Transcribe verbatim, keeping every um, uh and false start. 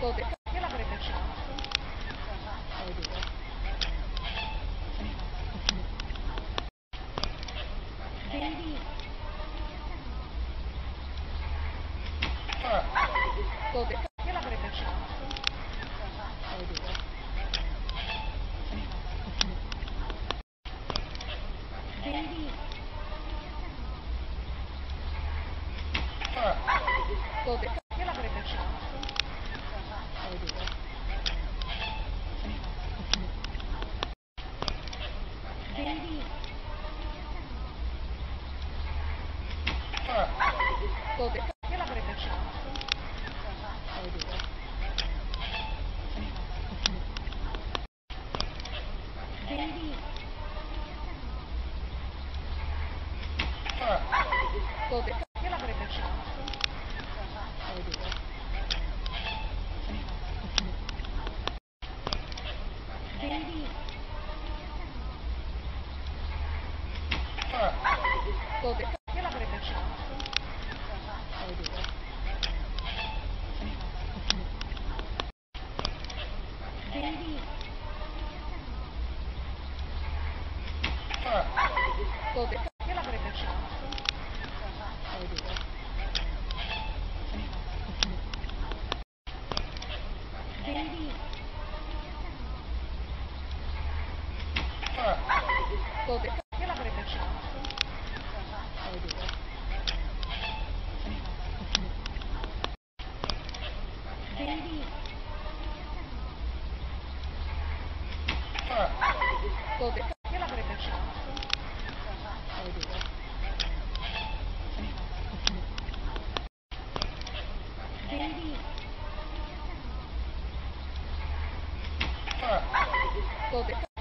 Baby. Gliela avrebbe fatto. Baby. Baby. Gliela avrebbe fatto. Baby. Baby. Gliela avrebbe fatto. Baby. Baby. Gliela avrebbe fatto. Baby. Baby. Gliela avrebbe fatto. Baby. Baby. Gliela avrebbe fatto. Baby. Baby. Gliela avrebbe fatto. Baby. Baby. Gliela avrebbe fatto. Baby. Baby. Gliela avrebbe fatto. Baby. Baby.